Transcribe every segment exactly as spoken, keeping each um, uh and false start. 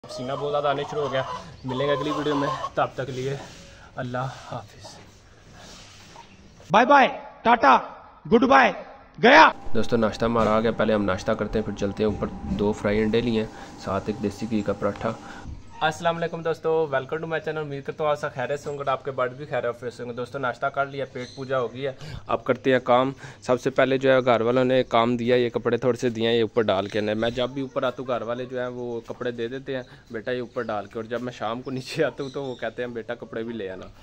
पसीना बहुत ज़्यादा आने शुरू हो गया। मिलेंगे अगली वीडियो में, तब तक लिए अल्लाह हाफिज़, बाय बाय, टाटा, गुड बाय, गया। दोस्तों नाश्ता हमारा आ गया, पहले हम नाश्ता करते हैं फिर चलते हैं ऊपर। दो फ्राई अंडे लिए हैं, साथ एक देसी घी का पराठा। अस्सलाम वालेकुम दोस्तों, वेलकम टू माय चैनल। उम्मीद करता हूँ आप सब खैरियत से होंगे और आपके बर्ड भी खैरियत से होंगे। दोस्तों नाश्ता कर लिया, पेट पूजा हो गई है, अब करते हैं काम। सबसे पहले जो है घर वालों ने काम दिया, ये कपड़े थोड़े से दिए हैं, ये ऊपर डाल के। मैं जब भी ऊपर आता हूँ घर वाले जो है वो कपड़े दे देते हैं, बेटा ये ऊपर डाल के। और जब मैं शाम को नीचे आता हूँ तो वो कहते हैं बेटा कपड़े भी ले आना।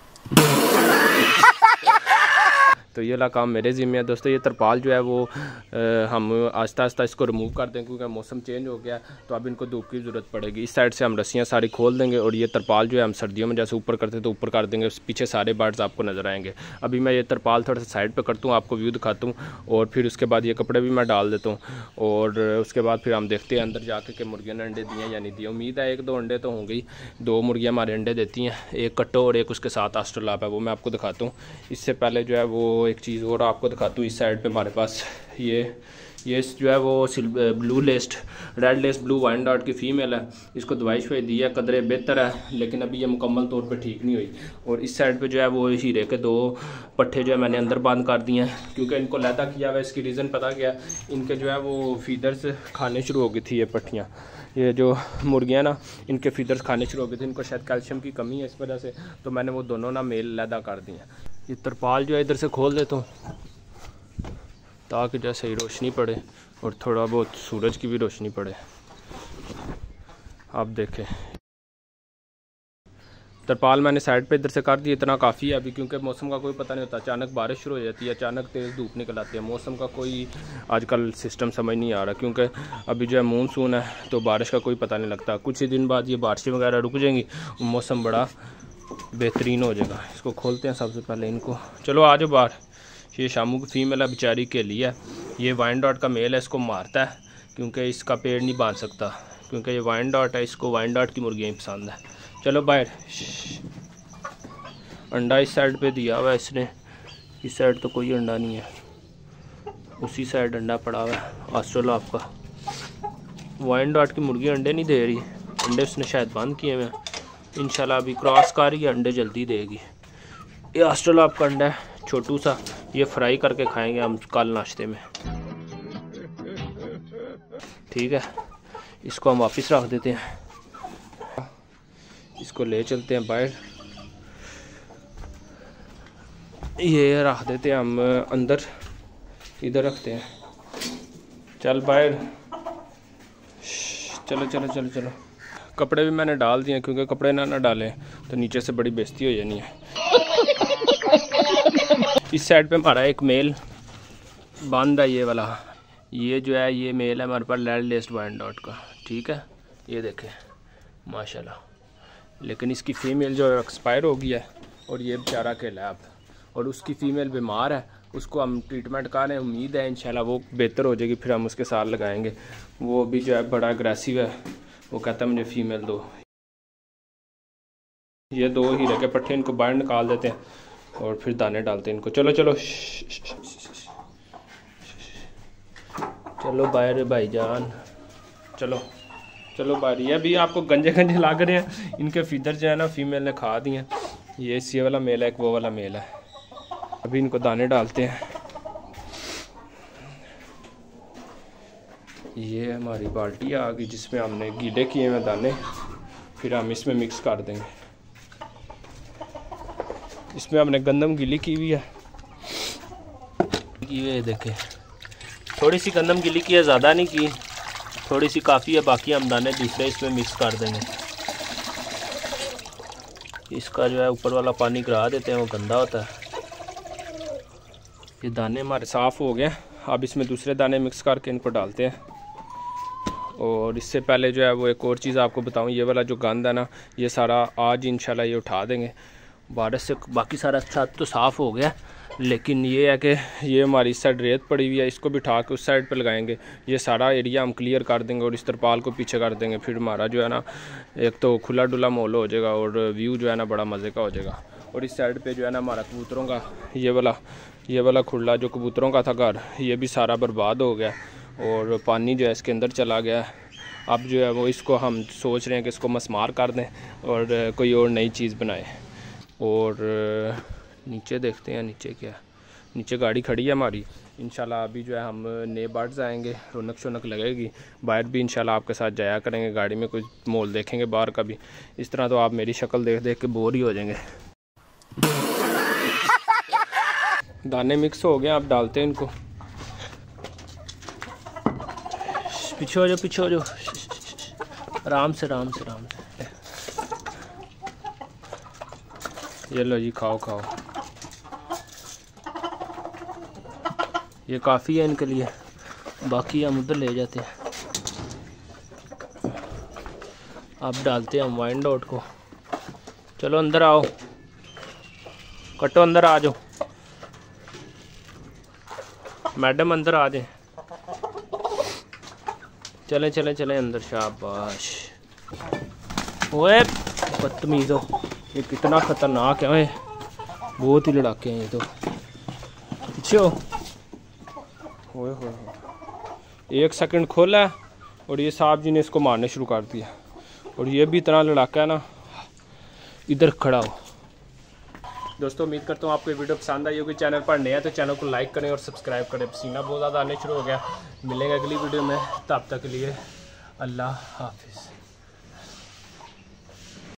तो ये वाला काम मेरे ज़िम्मे है। दोस्तों ये तरपाल जो है वो आ, हम आस्ता आस्ता इसको रिमूव कर देंगे क्योंकि मौसम चेंज हो गया, तो अब इनको धूप की ज़रूरत पड़ेगी। इस साइड से हम रस्सियाँ सारी खोल देंगे और ये तरपाल जो है हम सर्दियों में जैसे ऊपर करते तो ऊपर कर देंगे, पीछे सारे बर्ड्स आपको नज़र आएंगे। अभी मैं ये तरपाल थोड़ा सा साइड पर करता हूँ, आपको व्यू दिखाता हूँ, और फिर उसके बाद ये कपड़े भी मैं डाल देता हूँ। और उसके बाद फिर हम देखते हैं अंदर जाके कि मुर्गियों ने अंडे दिए या नहीं दिए। उम्मीद है एक दो अंडे तो होंगे ही, दो मुर्गियाँ हमारे अंडे देती हैं, एक कट्टो और एक उसके साथ आस्ट्रेलाप है, वो मैं आपको दिखाता हूँ। इससे पहले जो है वो एक चीज़ और आपको दिखाता हूँ। इस साइड पे हमारे पास ये ये जो है वो ब्लू लेस्ट रेड लेस्ट ब्लू वाइन डॉट की फ़ीमेल है। इसको दवाई शवाई दी है, कदरे बेहतर है, लेकिन अभी ये मुकम्मल तौर पे ठीक नहीं हुई। और इस साइड पे जो है वो हीरे के दो पट्ठे जो है मैंने अंदर बंद कर दिए हैं क्योंकि इनको लैदा किया हुआ। इसकी रीज़न पता क्या, इनके जो है वो फीदर्स खाने शुरू हो गई थी। ये पट्टियाँ, ये जो मुर्गियाँ ना, इनके फीदर्स खाने शुरू हो गए थे, इनको शायद कैल्शियम की कमी है इस वजह से, तो मैंने वो दोनों ना मेल लैदा कर दिए हैं। ये तरपाल जो है इधर से खोल देता हूँ ताकि जैसे ही रोशनी पड़े और थोड़ा बहुत सूरज की भी रोशनी पड़े। आप देखें तरपाल मैंने साइड पे इधर से कर दी, इतना काफ़ी है अभी, क्योंकि मौसम का कोई पता नहीं होता। अचानक बारिश शुरू हो जाती है, अचानक तेज़ धूप निकल आती है। मौसम का कोई आजकल सिस्टम समझ नहीं आ रहा, क्योंकि अभी जो है मानसून है तो बारिश का कोई पता नहीं लगता। कुछ ही दिन बाद ये बारिशें वगैरह रुक जाएंगी, मौसम बड़ा बेहतरीन हो जाएगा। इसको खोलते हैं सबसे पहले इनको। चलो आ जाओ बाहर। ये शामू की फीमेल है बेचारी के लिए, ये वाइन डॉट का मेल है, इसको मारता है क्योंकि इसका पेड़ नहीं बांध सकता, क्योंकि ये वाइन डॉट है, इसको वाइन डॉट की मुर्गियाँ पसंद है। चलो बाहर। अंडा इस साइड पे दिया हुआ है इसने, इस साइड तो कोई अंडा नहीं है, उसी साइड अंडा पड़ा हुआ है ऑस्ट्रेलाप का। वाइन डॉट की मुर्गी अंडे नहीं दे रही, अंडे उसने शायद बंद किए हुए हैं। इंशाल्लाह अभी क्रॉस कर रही है, अंडे जल्दी देगी। ये ऑस्ट्रेलाप का अंडा है छोटू सा, ये फ्राई करके खाएंगे हम कल नाश्ते में, ठीक है। इसको हम वापस रख देते हैं, इसको ले चलते हैं बाहर। ये रख देते हैं हम अंदर, इधर रखते हैं। चल बाहर, चलो चलो चलो चलो। कपड़े भी मैंने डाल दिए क्योंकि कपड़े ना ना डालें तो नीचे से बड़ी बेइज्जती हो जानी है। इस साइड पे हमारा एक मेल बंद है, ये वाला, ये जो है ये मेल है हमारे पास रेड लेस्ट वाइन डॉट का, ठीक है। ये देखें माशाल्लाह, लेकिन इसकी फ़ीमेल जो है एक्सपायर हो गई है और ये बेचारा अकेला है अब, और उसकी फ़ीमेल बीमार है, उसको हम ट्रीटमेंट कर रहे हैं। उम्मीद है इंशाल्लाह वो बेहतर हो जाएगी, फिर हम उसके साथ लगाएंगे। वो भी जो है बड़ा अग्रेसिव है, वो कहता है मुझे फ़ीमेल दो। ये दो हीरे के पट्टे, इनको बाहर निकाल देते हैं और फिर दाने डालते हैं इनको। चलो चलो चलो बाहर भाईजान, चलो चलो बाहर। ये भी आपको गंजे गंजे लग रहे हैं, इनके फीदर जो है ना फीमेल ने खा दिए हैं। ये इसी वाला मेल है, एक वो वाला मेल है। अभी इनको दाने डालते हैं। ये हमारी बाल्टी आ गई जिसमें हमने गीले किए हुए दाने, फिर हम इसमें मिक्स कर देंगे। इसमें हमने गंदम गीली की हुई है, ये देखें थोड़ी सी गंदम गीली की है, ज़्यादा नहीं की, थोड़ी सी काफ़ी है। बाकी हम दाने दूसरे इसमें मिक्स कर देंगे। इसका जो है ऊपर वाला पानी गिरा देते हैं, वो गंदा होता है। ये दाने हमारे साफ़ हो गए, अब इसमें दूसरे दाने मिक्स करके इनको डालते हैं। और इससे पहले जो है वो एक और चीज़ आपको बताऊँ, ये वाला जो गंद है ना, ये सारा आज इंशाल्लाह ये उठा देंगे बारिश से। बाकी सारा छत तो साफ़ हो गया, लेकिन ये है कि ये हमारी इस साइड रेत पड़ी हुई है, इसको भी उठा के उस साइड पे लगाएंगे। ये सारा एरिया हम क्लियर कर देंगे और इस तरपाल को पीछे कर देंगे। फिर हमारा जो है ना एक तो खुला डुला माहौल हो जाएगा और व्यू जो है ना बड़ा मज़े का हो जाएगा। और इस साइड पे जो है ना हमारा कबूतरों का ये वाला ये वाला खुला जो कबूतरों का था घर, ये भी सारा बर्बाद हो गया और पानी जो है इसके अंदर चला गया। अब जो है वो इसको हम सोच रहे हैं कि इसको मसमार कर दें और कोई और नई चीज़ बनाए। और नीचे देखते हैं नीचे क्या है। नीचे गाड़ी खड़ी है हमारी। इंशाल्लाह अभी जो है हम नए बर्ड्स आएंगे, रौनक शौनक लगेगी। बाहर भी इंशाल्लाह आपके साथ जाया करेंगे, गाड़ी में कुछ मोल देखेंगे बाहर का भी। इस तरह तो आप मेरी शक्ल देख देख के बोर ही हो जाएंगे। दाने मिक्स हो गए, आप डालते हैं इनको। पीछे हो जाओ, पीछे हो जाओ, आराम से आराम से आराम से। ये लो जी, खाओ खाओ, ये काफ़ी है इनके लिए, बाकी हम उधर ले जाते हैं। अब डालते हैं हम वाइन डॉट को। चलो अंदर आओ, कटो अंदर आ जाओ, मैडम अंदर आ जाए। चले चले चले अंदर, शाबाश। ओए बदतमीज़ हो, ये कितना ख़तरनाक है, बहुत ही लड़ाके हैं ये तो। पीछे हो, ओए हो, एक सेकंड खोला और ये साहब जी ने इसको मारने शुरू कर दिया। और ये भी इतना लड़ाका है ना, इधर खड़ा हो। दोस्तों उम्मीद करता हूँ आपको ये वीडियो पसंद आई होगी। चैनल पर नया तो चैनल को लाइक करें और सब्सक्राइब करें। पसीना बहुत ज़्यादा आने शुरू हो गया। मिलेंगे अगली वीडियो में, तब तक के लिए अल्लाह हाफिज़।